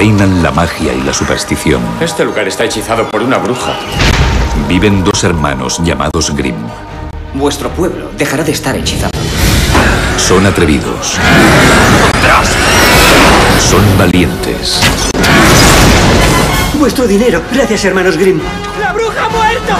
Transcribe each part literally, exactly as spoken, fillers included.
reinan la magia y la superstición. Este lugar está hechizado por una bruja. Viven dos hermanos llamados Grimm. Vuestro pueblo dejará de estar hechizado. Son atrevidos. ¡Atrás! Son valientes. Vuestro dinero. Gracias, hermanos Grimm. ¡La bruja ha muerto!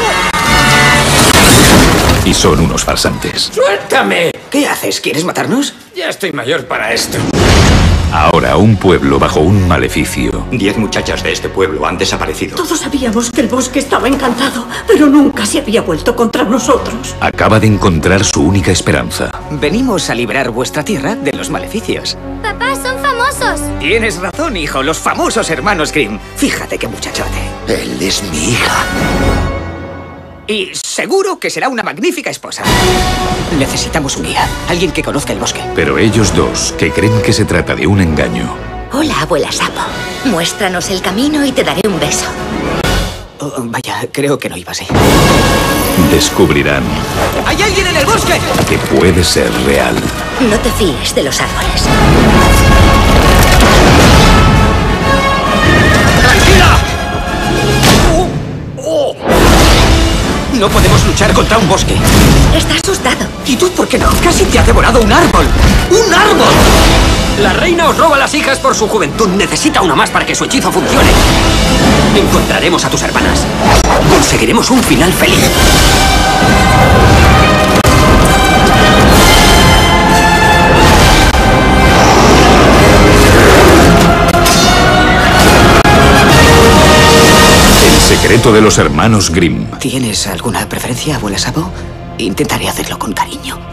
Y son unos farsantes. ¡Suéltame! ¿Qué haces? ¿Quieres matarnos? Ya estoy mayor para esto. Ahora un pueblo bajo un maleficio. Diez muchachas de este pueblo han desaparecido. Todos sabíamos que el bosque estaba encantado, pero nunca se había vuelto contra nosotros. Acaba de encontrar su única esperanza. Venimos a liberar vuestra tierra de los maleficios. Papá, son famosos. Tienes razón, hijo. Los famosos hermanos Grimm. Fíjate qué muchachote. Él es mi hija. Y seguro que será una magnífica esposa. Necesitamos un guía. Alguien que conozca el bosque. Pero ellos dos, que creen que se trata de un engaño. Hola, abuela sapo. Muéstranos el camino y te daré un beso. Oh, vaya, creo que no iba así. Descubrirán ¡Hay alguien en el bosque! que puede ser real. No te fíes de los árboles. ¡Tranquila! Oh, oh. No podemos luchar contra un bosque. Está asustado. ¿Y tú por qué no? Casi te ha devorado un árbol. ¡Un árbol! La reina os roba las hijas por su juventud. Necesita una más para que su hechizo funcione. Encontraremos a tus hermanas. Conseguiremos un final feliz. El secreto de los hermanos Grimm. ¿Tienes alguna preferencia, abuela Sabo? Intentaré hacerlo con cariño.